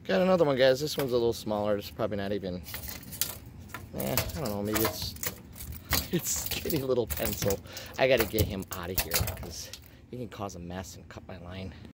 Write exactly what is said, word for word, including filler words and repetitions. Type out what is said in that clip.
Got another one, guys. This one's a little smaller. It's probably not even, eh, I don't know, maybe it's, it's skinny little pencil. I gotta get him out of here because he can cause a mess and cut my line.